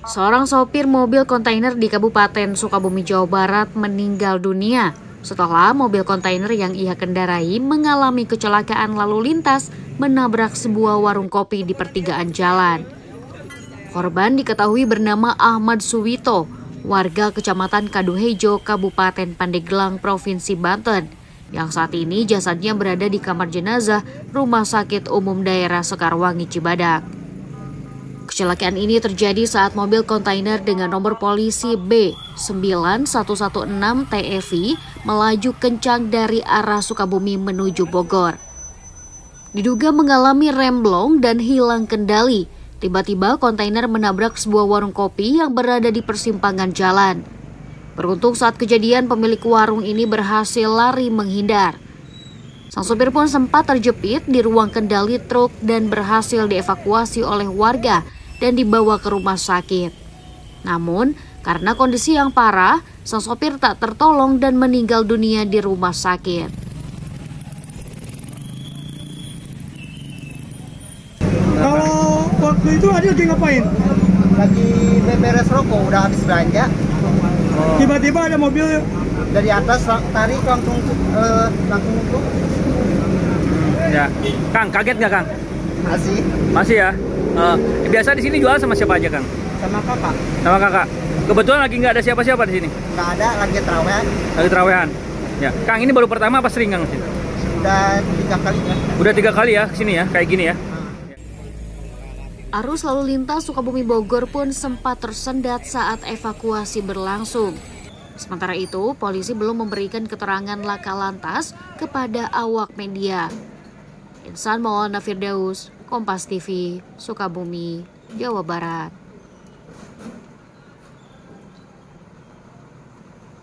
Seorang sopir mobil kontainer di Kabupaten Sukabumi, Jawa Barat meninggal dunia setelah mobil kontainer yang ia kendarai mengalami kecelakaan lalu lintas menabrak sebuah warung kopi di pertigaan jalan. Korban diketahui bernama Ahmad Suwito, warga Kecamatan Kaduhejo, Kabupaten Pandeglang, Provinsi Banten, yang saat ini jasadnya berada di kamar jenazah Rumah Sakit Umum Daerah Sekarwangi, Cibadak. Kecelakaan ini terjadi saat mobil kontainer dengan nomor polisi B9116 TEV melaju kencang dari arah Sukabumi menuju Bogor. Diduga mengalami remblong dan hilang kendali. Tiba-tiba kontainer menabrak sebuah warung kopi yang berada di persimpangan jalan. Beruntung saat kejadian pemilik warung ini berhasil lari menghindar. Sang sopir pun sempat terjepit di ruang kendali truk dan berhasil dievakuasi oleh warga dan dibawa ke rumah sakit. Namun, karena kondisi yang parah, sang sopir tak tertolong dan meninggal dunia di rumah sakit. Kalau waktu itu Adi lagi ngapain? Lagi beres rokok, udah habis belanja. Tiba-tiba ada mobil Dari atas tarik langsung untuk. Ya, Kang, kaget nggak Kang? Masih Ya. Biasa di sini jual sama siapa aja Kang? sama kakak. Sama kakak. Kebetulan lagi nggak ada siapa-siapa di sini. Nggak ada, lagi terawih. Lagi terawehan. Ya, Kang, ini baru pertama apa sering Kang? Udah 3 kali ya. Udah 3 kali ya kesini ya, kayak gini ya. Arus lalu lintas Sukabumi Bogor pun sempat tersendat saat evakuasi berlangsung. Sementara itu, polisi belum memberikan keterangan laka lantas kepada awak media. Insan Maulana Firdaus, Kompas TV, Sukabumi, Jawa Barat.